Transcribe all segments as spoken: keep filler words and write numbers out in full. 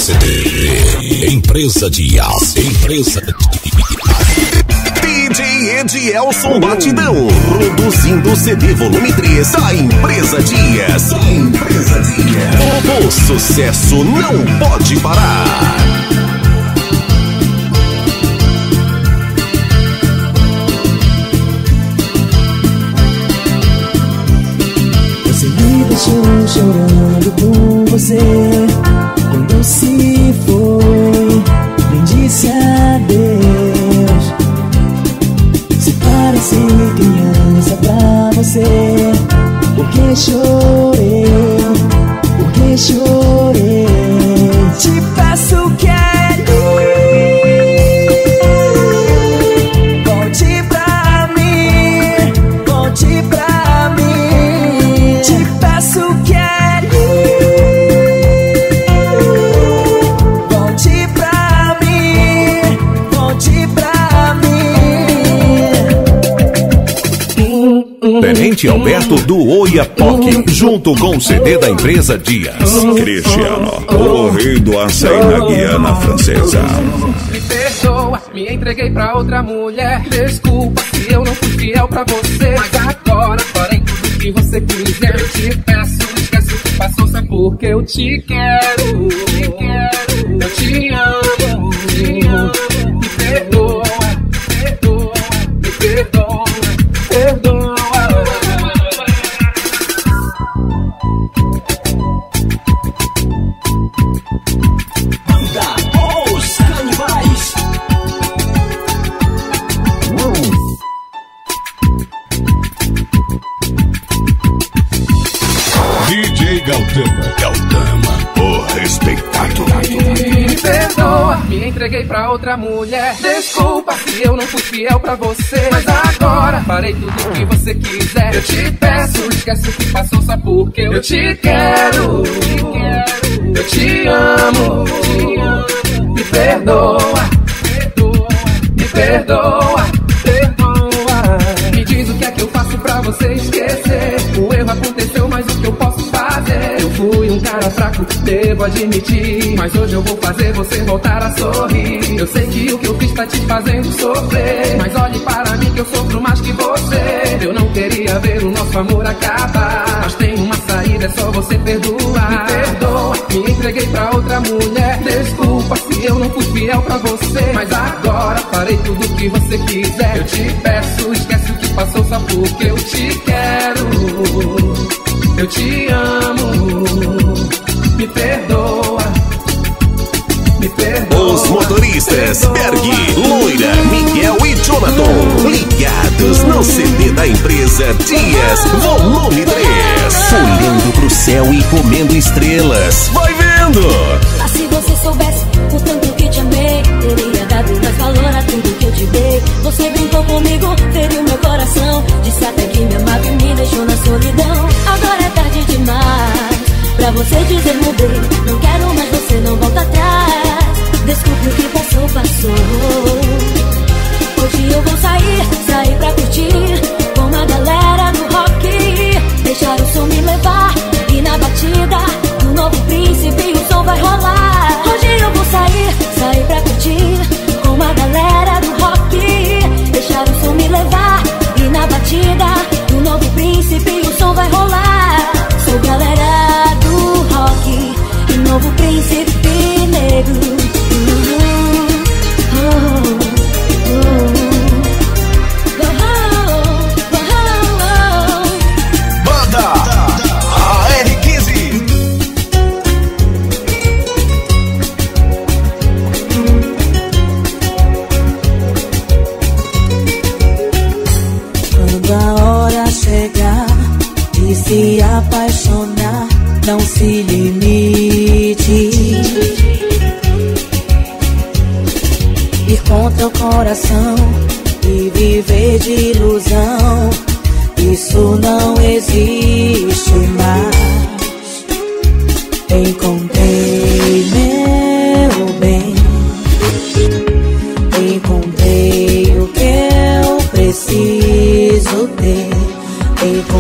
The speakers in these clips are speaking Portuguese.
C D. Empresa Dias. Empresa D J Edielson Batidão, produzindo C D volume três da Empresa Dias. Empresa Dias. O sucesso não pode parar. Você me deixou chorando por você. Quando se foi, nem disse adeus. Se parece criança pra você. Por que chorei? Por que chorei? Te peço que volte pra mim, volte pra mim. Te peço que volte pra mim, volte pra mim. Tenente Alberto do Oiapoque, junto com o C D da Empresa Dias. Cristiano, o rei do açaí na Guiana Francesa. Me perdoa, me entreguei pra outra mulher. Desculpa se eu não fui fiel pra você. Mas agora farei tudo que você quiser. Eu te peço, esquece o que passou, só porque eu te quero. Te quero, eu te amo, te amo. Me perdoa, perdoa, me perdoa, perdoa. Os Canibais. D J Galdama, Galdama, o respeitado. Me perdoa, me entreguei pra outra mulher. Desculpa se eu não fui fiel pra você. Mas agora farei tudo que você quiser. Eu te peço, esquece o que passou, só porque eu te quero. Eu te amo, me perdoa, me perdoa, perdoa. Me diz o que é que eu faço pra você esquecer. O erro aconteceu, mas o que eu posso fazer? Eu fui um cara fraco, devo admitir. Mas hoje eu vou fazer você voltar a sorrir. Eu sei que o que eu fiz tá te fazendo sofrer. Mas olhe para mim que eu sofro mais que você. Eu não queria ver o nosso amor acabar. Mas tem uma saída, é só você perdoar. Me perdoa, me entreguei pra outra mulher. Desculpa se eu não fui fiel pra você. Mas agora farei tudo que você quiser. Eu te peço, esquece o que passou, só porque eu te quero. Eu te amo, me perdoa, me perdoa. Os motoristas Berg, Loira, Miguel e Jonathan, ligados no C D da Empresa Dias, volume três. Olhando pro céu e comendo estrelas. Vai vendo! Ah, se você soubesse o tanto que te amei, teria dado mais valor a tudo que eu te dei. Você brincou comigo, feriu meu coração. Disse até que me amava e me deixou na solidão. Agora é tarde demais pra você dizer mudei. Não quero mais você, não volta atrás. Desculpe o que passou, passou. Hoje eu vou sair, sair pra curtir com uma galera do rock. Deixar o som me levar e na batida do novo príncipe o som vai rolar. Hoje eu vou sair, sair pra curtir com uma galera do rock. Deixar o som me levar e na batida do novo príncipe o som vai rolar. Sou galera do rock e novo príncipe negro. Se apaixonar, não se limite. Ir contra o coração e viver de ilusão, isso não existe mais. Encontrei meu bem, encontrei o que eu preciso ter.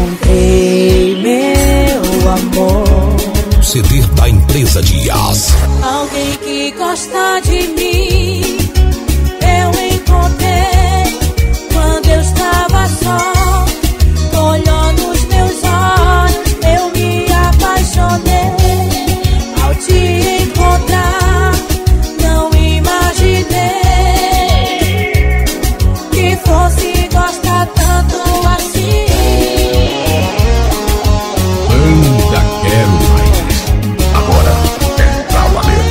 Encontrei meu amor. C D da Empresa Dias. alguém que gosta de mim. Eu encontrei quando eu estava só. Olhou nos meus olhos, eu me apaixonei. Ao te encontrar, não imaginei que fosse gostar tanto assim. Ainda quero mais. Agora é pra valer.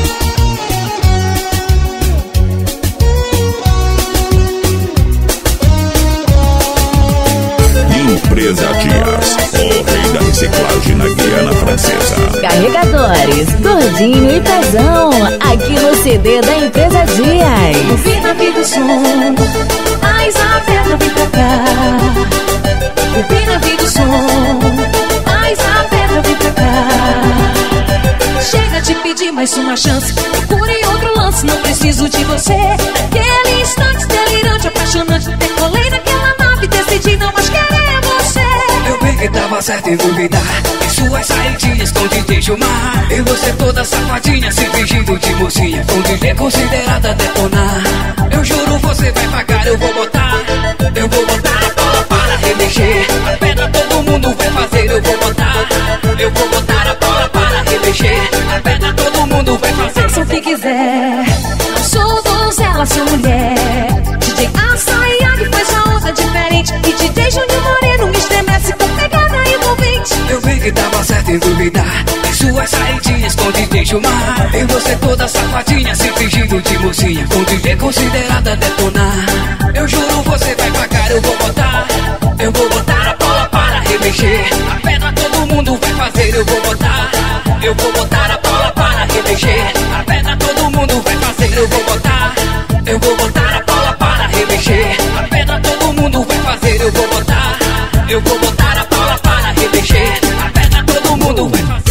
Empresa Dias, o rei da reciclagem na Guiana Francesa. Carregadores, gordinho e pezão, aqui no C D da Empresa Dias. Ouvi na vida o som, a Isabela vem pra cá. Ouvi na vida o som, a Isabela vem pra cá. Chega de pedir mais uma chance, procure outro lance, não preciso de você. Naquele instante delirante, apaixonante, decolei naquela nave, decidi não mais querer você. Eu vi que tava certo em duvidar em suas saidinhas com D J Gilmar. E você toda safadinha, se fingindo de mocinha, com D J considerada detonar. Eu juro você vai pagar, eu vou botar. Eu vou botar a bola para remexer. A pedra todo mundo vai fazer, eu vou botar. Eu vou botar a bola para remexer. A pedra todo mundo vai fazer. Faça o que quiser, não sou donzela, sou mulher. D J Açaiag faz a onda diferente. E D J Júnior Moreno me estremece com pegada envolvente. Eu vi que tava certo em duvidar em suas saidinhas com D J Gilmar. E você toda safadinha, se fingindo de mocinha, com D J considerada detonar. Eu juro você vai pagar, eu vou botar. Eu vou botar a bola para remexer. A pedra todo mundo vai fazer, eu vou botar. Eu vou botar a bola para remexer. A pedra todo mundo vai fazer, eu vou botar. Eu vou botar a bola para remexer. A pedra todo mundo vai fazer, eu vou botar. Eu vou botar a bola para remexer. A pedra todo mundo vai fazer.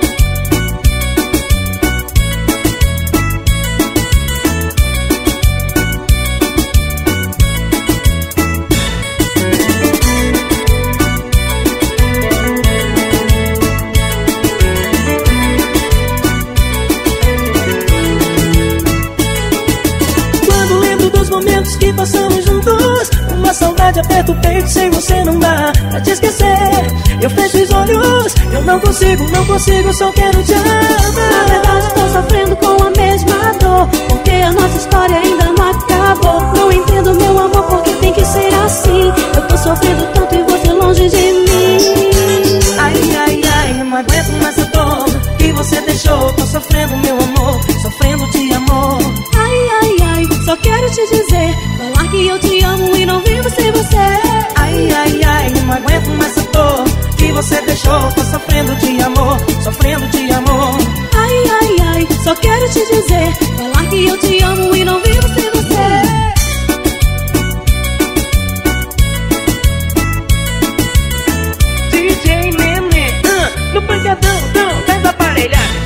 Que passamos juntos, uma saudade aperta o peito, sem você não dá pra te esquecer. Eu fecho os olhos, eu não consigo, não consigo, só quero te amar. Na verdade tô sofrendo com a mesma dor, porque a nossa história ainda não acabou. Não entendo meu amor, porque tem que ser assim. Eu tô sofrendo tanto e você longe de mim. Ai, ai, ai, não aguento mais essa dor que você deixou. Tô sofrendo meu amor, sofrendo de amor. Ai, ai, ai, só quero te dizer, falar que eu te amo e não vivo sem você. Ai, ai, ai, não aguento mais essa dor que você deixou. Tô sofrendo de amor, sofrendo de amor. Ai, ai, ai, só quero te dizer, falar que eu te amo e não vivo sem você. D J Nene, uh, no pancadão, não, faz aparelhar.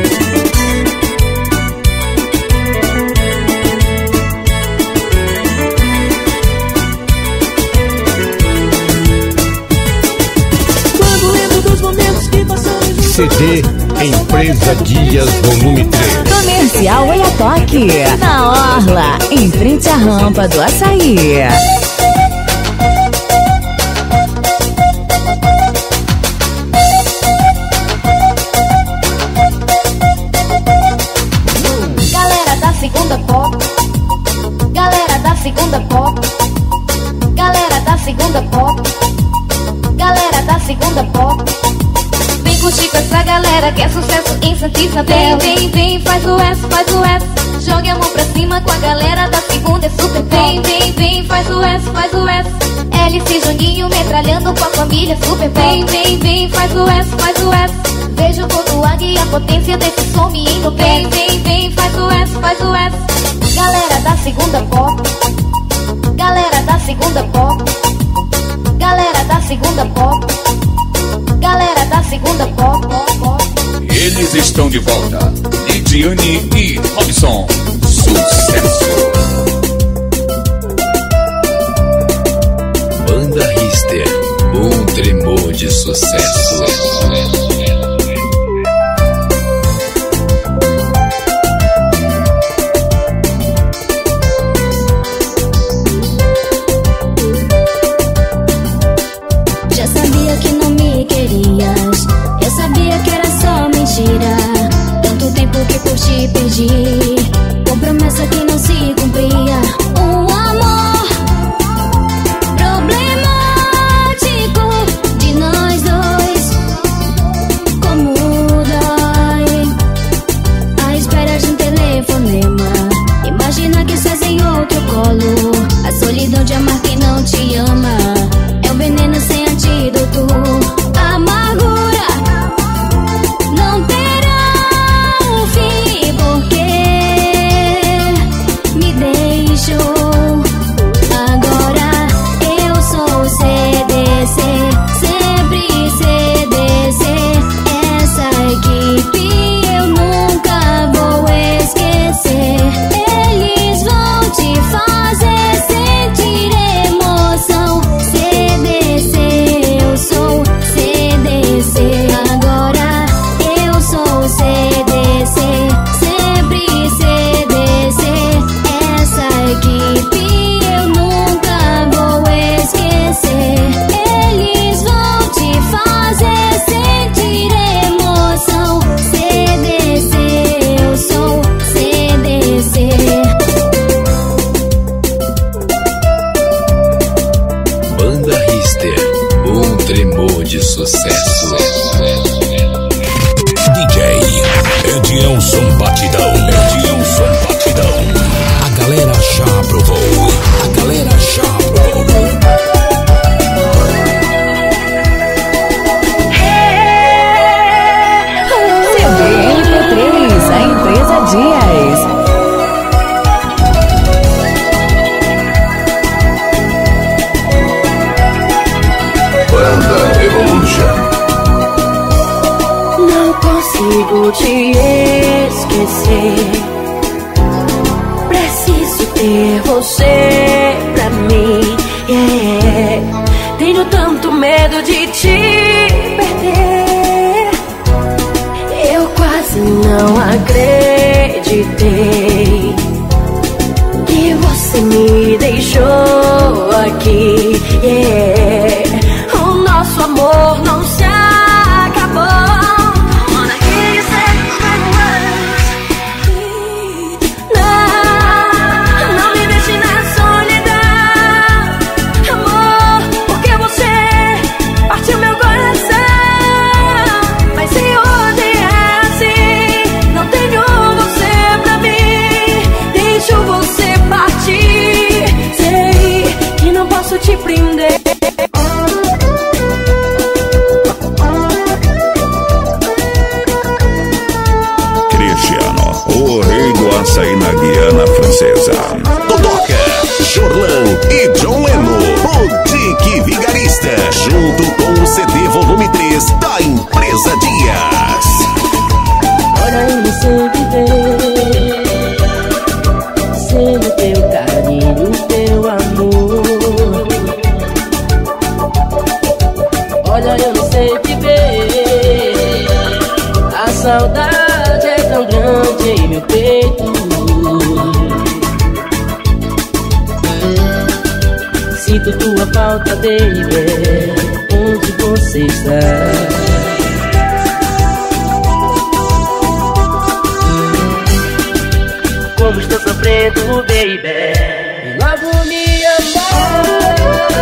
C D Empresa Dias Volume três. Comercial Oiapoque, na Orla, em frente à rampa do Açaí. Galera da segunda pop, galera da segunda pop, galera da segunda pop, galera da segunda pop. Vem curtir com essa galera que é sucesso em Santa Isabel. Vem, vem, vem, faz o S, faz o S. Jogue a mão pra cima com a galera da segunda, é super pop. Vem, vem, vem, faz o S, faz o S. L C Juninho metralhando com a família super pop. Vem, vem, vem, faz o S, faz o S. Vejo todo águia e a potência desse som me indo bem. Vem, vem, vem, faz o S, faz o S. Galera da segunda pop, galera da segunda pop, galera da segunda pop, galera da segunda pop, pop. Eles estão de volta. Lidiane e Robson. Sucesso. Banda Rister, um tremor de sucesso. sucesso. D J Edilson Batidão. Edilson Batidão. A galera já aprovou. A galera já aprovou. C D M P três, a empresa Dias. Banda Evolution. Não consigo te esquecer. Preciso ter você pra mim, yeah. Tenho tanto medo de te perder. Eu quase não acreditei que você me deixou aqui, yeah. O nosso amor não se acabou. Te prender. Cristiano, o rei do açaí na Guiana Francesa. Todoca, Jorlan e John Leno, o Dick Vigarista, junto com o C D volume três da empresa Dias. Olha eu não sei viver sem o teu carinho, o teu amor. Olha, eu não sei viver. A saudade é tão grande em meu peito. Sinto tua falta, baby. Onde você está? Como estou sofrendo, baby. E logo me amar.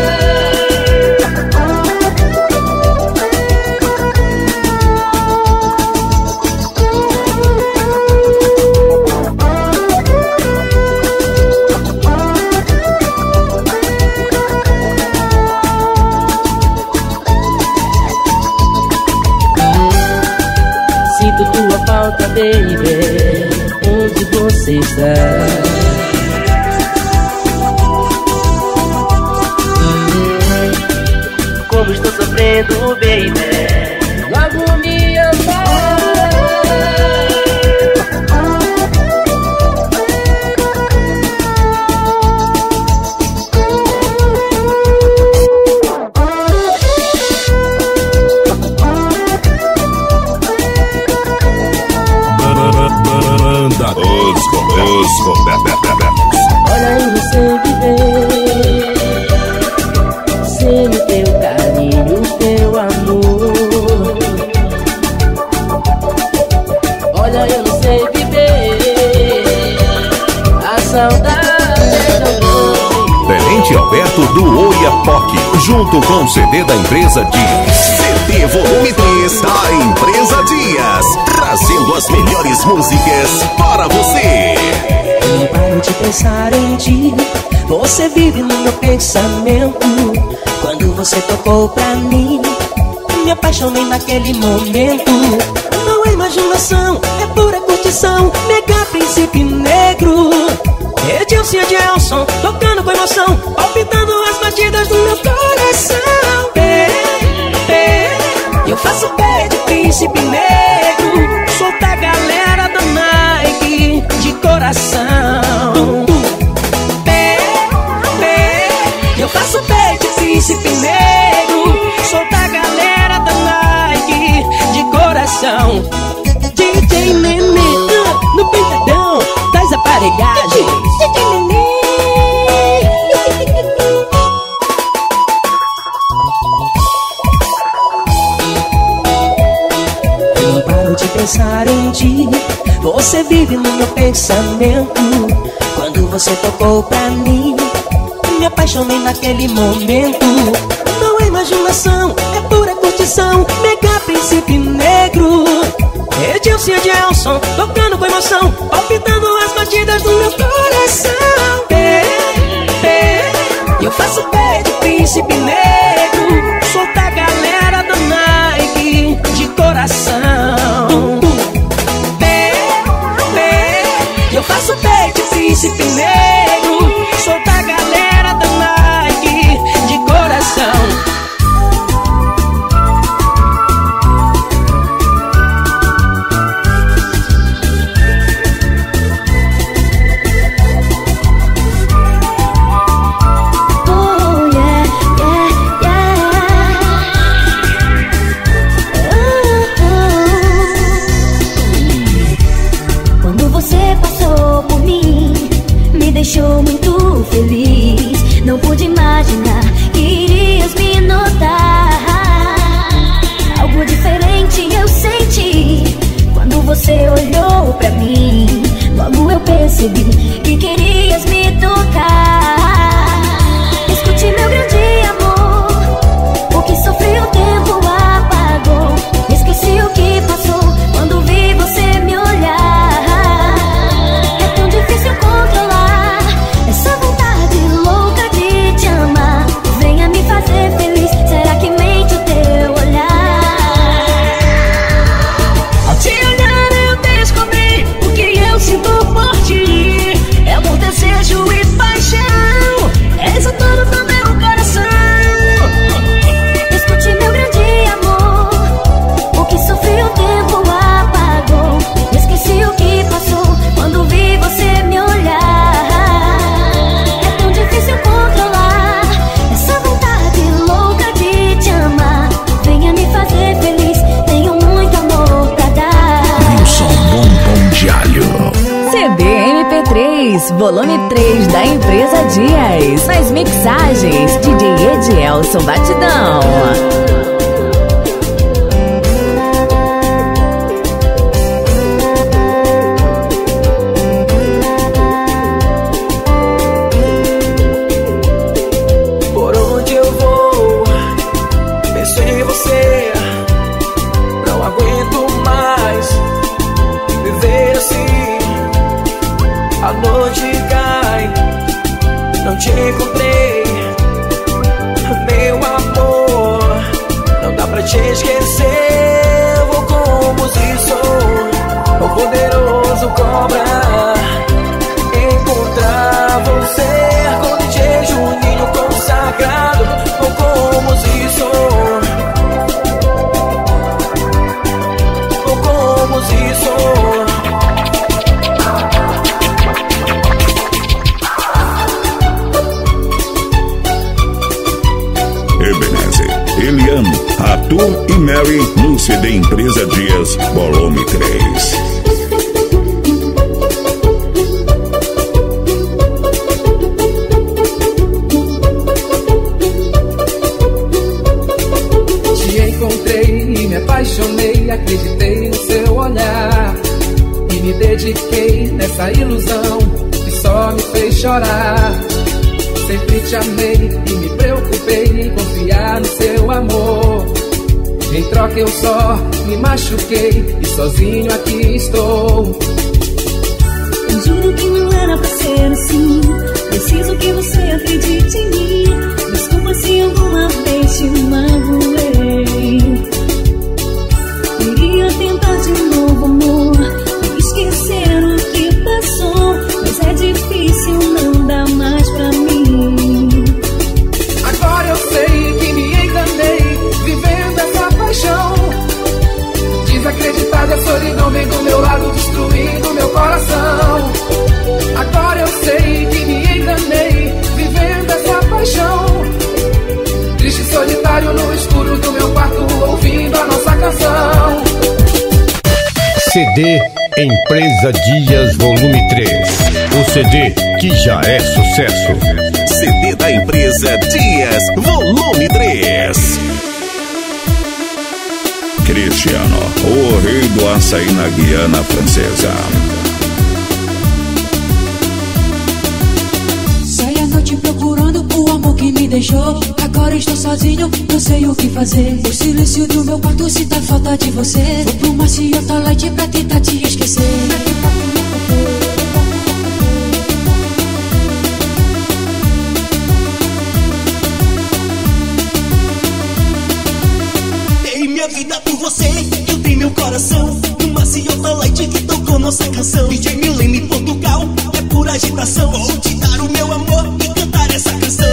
Sinto tua falta, baby. Onde você está? Como estou sofrendo, baby. Logo me amar. Os Olha, eu não sei viver sem o teu carinho, o teu amor. Olha, eu não sei viver. A saudade é tão grande. Tenente Alberto do Oiapoque, junto com o C D da empresa Dias. C D volume três da empresa Dias, trazendo as melhores músicas para você. Não paro de pensar em ti, você vive no meu pensamento. Quando você tocou pra mim, me apaixonei naquele momento. Não é imaginação, é pura curtição, mega príncipe negro. Edilson e Edilson, tocando com emoção, palpitando as batidas do meu coração. Pé, pé, eu faço pé de príncipe negro. Solta a galera da Nike de coração. Pé, pé, eu faço pé de príncipe negro. Solta a galera da Nike de coração. D J Nenê, no pentadão das aparelhagens. D J Nenê. Eu não paro de pensar em ti, você vive no meu pensamento. Quando você tocou pra mim, me apaixonei naquele momento. Não é imaginação, é pura curtição, curtição, mega príncipe negro. Edilson e Edelson, tocando com emoção, palpitando as batidas do meu coração. É, é, eu faço pé de príncipe negro, sou da galera da Nike, de coração. É, é, eu faço pé de príncipe negro, sou da galera da Nike, de coração. Deixou muito feliz, não pude imaginar que irias me notar. Algo diferente eu senti quando você olhou pra mim. Logo eu percebi que querias me tocar. Escute meu grande amor, o que sofri o tempo apagou. Esqueci o que passou quando vi você me olhar. É tão difícil controlar essa vontade louca de te amar. Venha me fazer feliz, será que mente o teu olhar? Ao te olhar eu descobri o que eu sinto por ti. É amor, desejo e paixão, és o dono do meu coração. Escute meu grande amor, o que sofri o tempo apagou. Esqueci o que passou quando vi você me olhar. É tão difícil controlar essa vontade louca de te amar. Venha me fazer feliz, tenho muito amor pra dar. Wilson Bombom de Alho. C D M P três, volume três da empresa Dias. Nas mixagens, D J Edelson Batidão. Por onde eu vou, penso em você. Não aguento mais viver assim. A noite cai, não te encontrei. Meu amor, não dá pra te esquecer. Vou como se sou, o poderoso cobra. Encontrar você com D J Juninho consagrado. Vou como se sou, vou como se sou. Ebenezer, Eliane, Arthur e Mary no C D Empresa Dias, volume três. Te encontrei e me apaixonei, acreditei no seu olhar e me dediquei nessa ilusão que só me fez chorar. Sempre te amei e me preocupei em confiar no seu amor. Em troca eu só me machuquei e sozinho aqui estou. Eu juro que não era pra ser assim. Preciso que você acredite em mim. Desculpa se alguma vez te magoei. Queria tentar de novo, amor, esquecer o que passou, mas é difícil, não dá mais pra mim. Agora eu sei que me enganei, vivendo essa paixão. Desacreditada, a solidão vem do meu lado, destruindo meu coração. Agora eu sei que me enganei, vivendo essa paixão. Triste e solitário no escuro do meu quarto, ouvindo a nossa canção. C D Empresa Dias, volume três. O C D que já é sucesso. C D da Empresa Dias, volume três. Cristiano, o rei do açaí na Guiana Francesa. Saí à noite procurando o amor que me deixou. Agora estou sozinho, não sei o que fazer. O silêncio do meu quarto sinta falta de você. Vou pro maciota light pra tentar te esquecer. Dei minha vida por você, eu dei meu coração. No maciota light que tocou nossa canção. D J Milene Portugal, é pura agitação. Vou te dar o meu amor e cantar essa canção.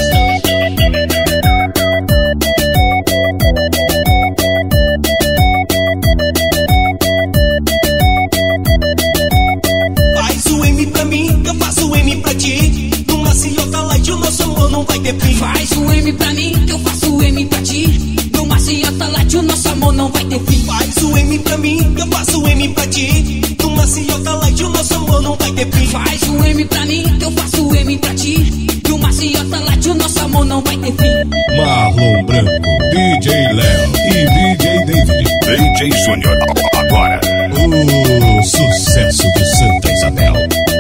Faz o M pra mim, eu faço o M pra ti. No maciota light o nosso amor não vai ter fim. Faz o M pra mim, eu faço o M pra ti. No maciota light o nosso amor não vai ter fim. Faz o M pra mim, eu faço o M pra ti. No maciota light o nosso amor não vai ter fim. Faz o M pra mim, eu faço o M pra ti. No maciota light o nosso amor não vai ter fim. Marlon Branco, D J Léo e D J David. D J Júnior, agora. O sucesso de Santa Isabel.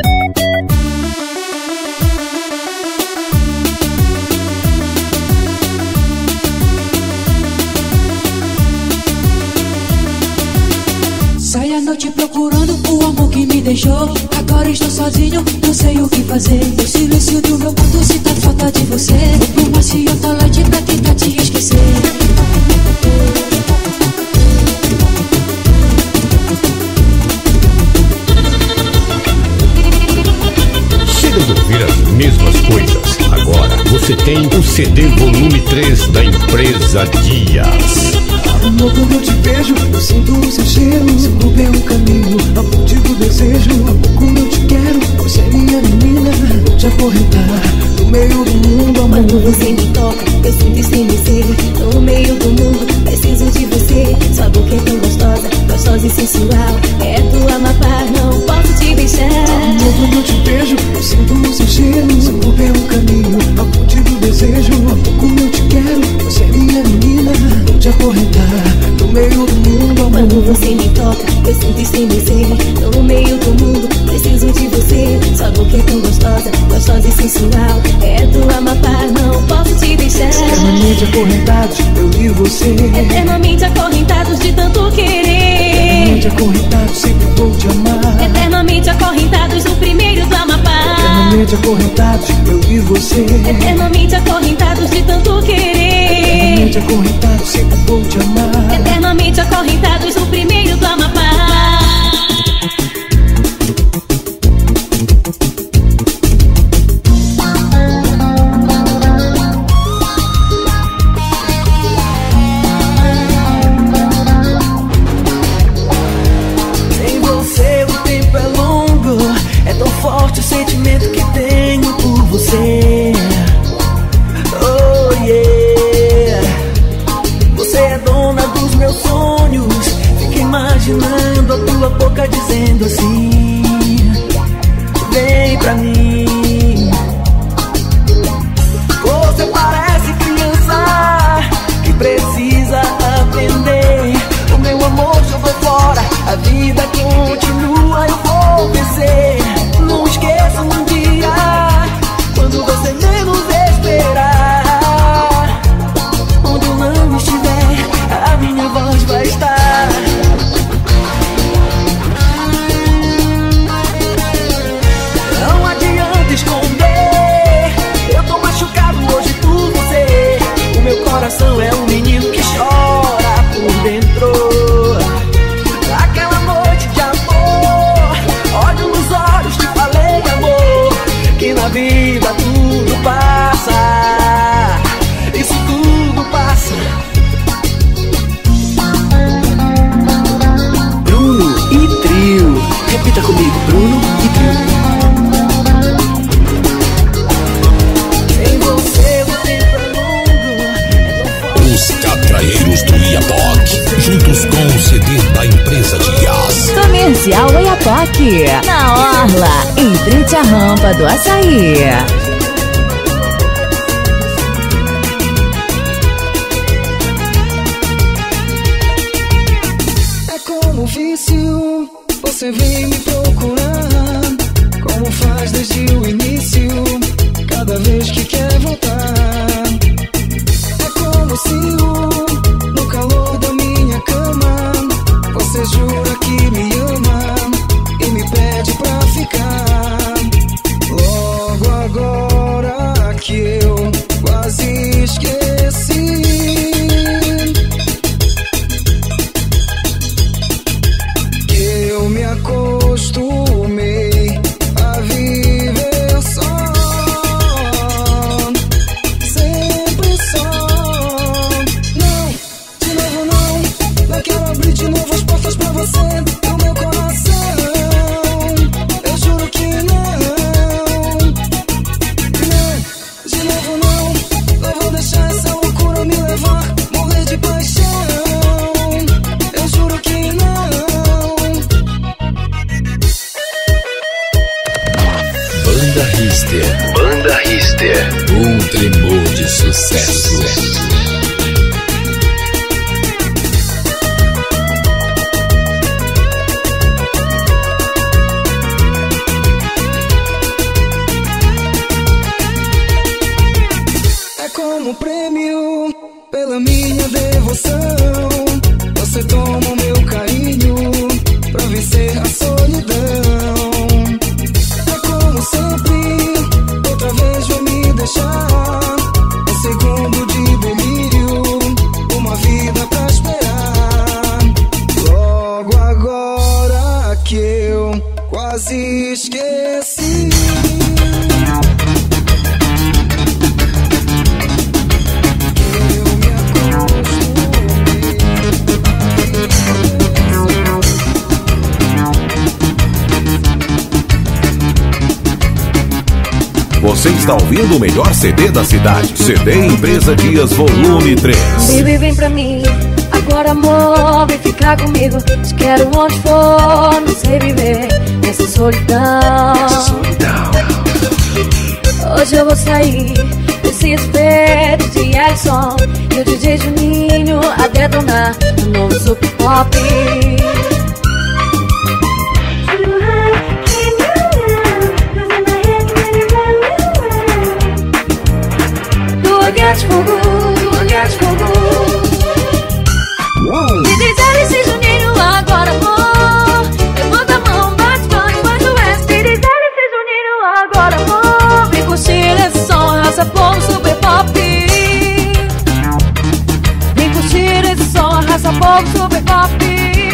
Sai a noite procurando o amor que me deixou. Agora estou sozinho, não sei o que fazer. O silêncio do meu quarto sinta falta de você. Vou pro maciota light pra tentar te esquecer. Chega de ouvir as mesmas coisas. Agora você tem o C D volume três da empresa Dias. Amor, quando eu te vejo, eu sinto o seu cheiro. Sigo bem o caminho, ao ponte do desejo. Amor, como eu te quero, você é minha menina. Vou te acorrentar no meio do mundo, amor. Quando você me toca, eu sinto estremecer. No meio do mundo, preciso de você. Sua boca é tão gostosa, gostosa e sensual. É do Amapá, não posso te deixar. Amor, quando eu te vejo, eu sinto o seu cheiro. Sigo bem o caminho, ao ponte do desejo. Amor, como eu te quero, você é minha menina. Vou te acorrentar no meio do mundo, amor. Quando você me toca, eu sinto estremecer. No meio do mundo, preciso de você. Sua boca é tão gostosa, gostosa e sensual. É do Amapá, não posso te deixar. Eternamente acorrentados, eu e você. Eternamente acorrentados de tanto querer. Eternamente acorrentados, sempre vou te amar. Eternamente acorrentados no primeiro do Amapá. Eternamente acorrentados, eu e você. Eternamente acorrentados de tanto querer. Eternamente acorrentados, sempre vou te amar. Eternamente acorrentados no primeiro do Amapá. Sem você o tempo é longo. É tão forte o sentimento que tenho por você. Oh yeah. Você é dona dos meus sonhos. Fico imaginando a tua boca dizendo assim: vem pra mim. Você parece criança que precisa aprender. O meu amor jogou fora, a vida continua, eu vou vencer. Não esqueça um dia, quando você menos esperar. Onde eu não estiver, a minha voz vai estar. Não adianta esconder, eu tô machucado hoje por você. O meu coração é um menino que chora por dentro. Aquela noite de amor, olho nos olhos, te falei, amor, que na vida tudo passa. Isso tudo passa. Bruno e Trio. Repita comigo, Bruno e Trio. Sem você o tempo é longo. Os Catraeiros do Iapoc, juntos com o C D da empresa Dias. Comercial Iapoc, na Orla, em frente à rampa do Açaí. É como um vício, você vem me procurar. Como faz desde o início, cada vez que quer voltar. Banda Richter. Banda Richter. Um tremor de sucesso. É como prêmio pela minha devoção. Você toma o meu carinho pra vencer a solidão. É como sempre, outra vez vai me deixar. Um segundo de delírio, uma vida pra esperar. Logo agora que eu quase esqueci. Você está ouvindo o melhor C D da cidade. C D Empresa Dias Volume três. Baby, vem pra mim, agora amor, vem ficar comigo. Te quero onde for, não sei viver nessa solidão. Hoje eu vou sair desse espelho de Ellison e o D J Juninho a detonar o novo Super Pop. Against for good, against for good. D J Alice e Juninho, agora amor. Levanta a mão, bate banho, faz o S. D J Alice e Juninho, agora amor. Vem curtir esse som, raça povo super pop. Vem curtir esse som, raça povo super pop.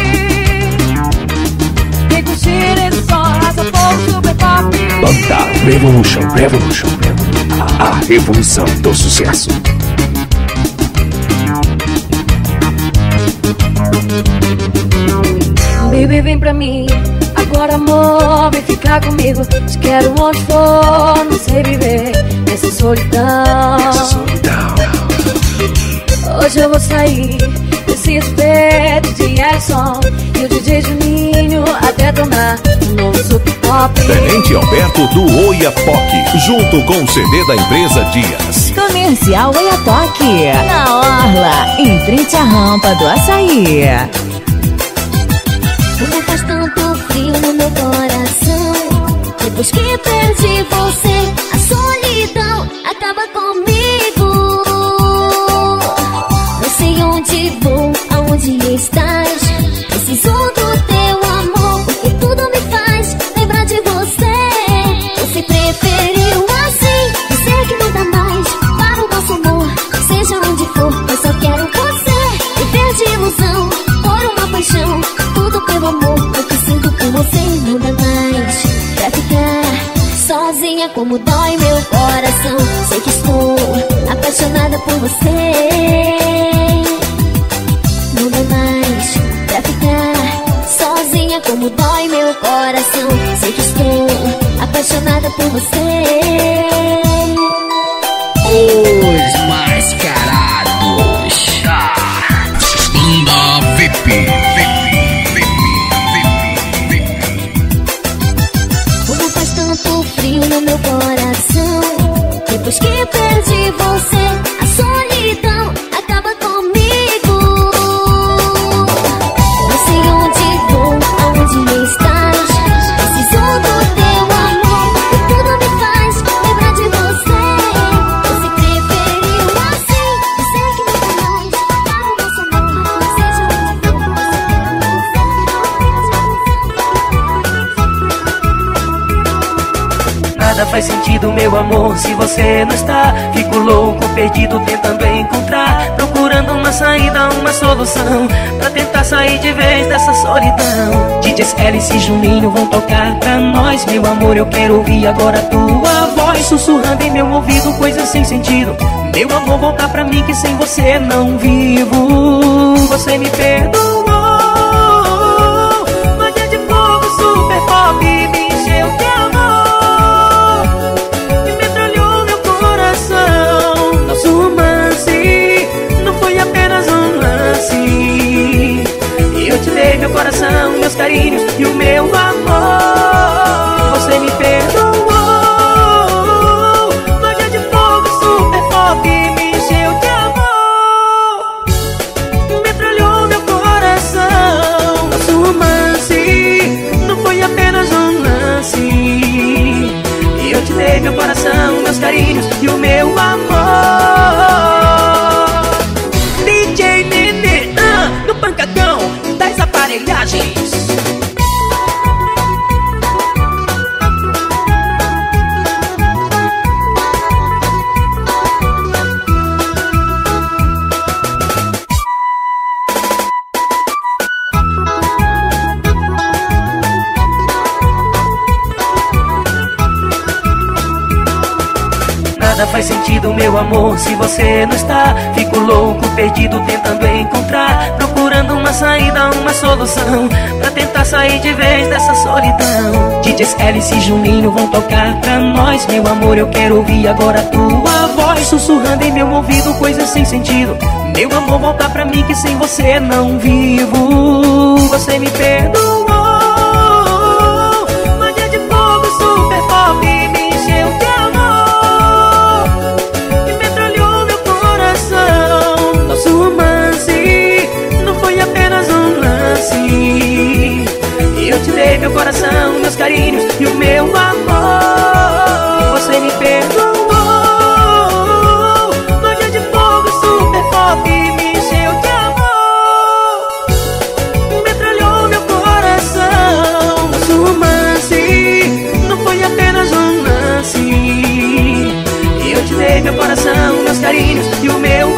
Vem curtir esse som, raça povo super pop. Banda Revolution, Revolution, Revolution. A revolução do sucesso. Baby, vem pra mim, agora amor, vem ficar comigo. Te quero onde for, não sei viver nessa solidão. Hoje eu vou sair desse espelho de Ellison e o D J Juninho a detonar o novo Super Pop. Tenente Alberto do Oiapoque, junto com o C D da Empresa Dias. Comercial Oiapoque, na Orla, em frente à rampa do Açaí. Como faz tanto frio no meu coração. Depois que perdi você, a solidão acaba comigo. Não sei onde vou, aonde estás. Preciso do teu amor, porque tudo me faz lembrar de você. Você preferiu assim, dizer que não dá mais para o nosso amor. Seja onde for, eu só quero você. Viver de ilusão, por uma paixão. Tudo pelo amor, o que sinto por você não dá mais pra ficar sozinha, como dói meu coração. Sei que estou apaixonada por você. Não dá mais pra ficar sozinha, como dói meu coração. Sei que estou apaixonada por você. Os mascarados. Banda V P. Como faz tanto frio no meu coração. Depois que perdi você, a solidão acaba comigo. Não sei onde vou, aonde estás. Preciso do teu amor, e tudo me faz lembrar de você. Você preferiu assim, dizer que não dá mais para o nosso amor. Seja onde for, você Nada faz sentido, meu amor, se você não está. Fico louco, perdido, tentando encontrar, procurando uma saída, uma solução, pra tentar sair de vez dessa solidão. D Js Alice e Juninho vão tocar pra nós. Meu amor, eu quero ouvir agora a tua voz, sussurrando em meu ouvido coisas sem sentido. Meu amor, volta pra mim que sem você não vivo. Você me perdoou, magia de fogo, super pop, me encheu de amor e metralhou meu coração. Nosso romance não foi apenas um lance. Eu te dei meu coração, meus carinhos e o meu amor. Você me perdoou, dei meu coração, meus carinhos e o meu amor. D J Nenê, ah, no pancadão das aparelhagens. Nada faz sentido, meu amor, se você não está. Fico louco, perdido, tentando encontrar, procurando uma saída, uma solução, pra tentar sair de vez dessa solidão. D Js Alice e Juninho vão tocar pra nós. Meu amor, eu quero ouvir agora a tua voz, sussurrando em meu ouvido coisas sem sentido. Meu amor, volta pra mim que sem você não vivo. Você me perdoou, magia de fogo, super pop, me encheu de amor e metralhou meu coração. Nosso romance não foi apenas um lance. Eu te dei meu coração, meus carinhos e o meu amor. Você me perdoou, magia de fogo, super pop, me encheu de amor, metralhou meu coração. Nosso romance não foi apenas um lance. Eu te dei meu coração, meus carinhos e o meu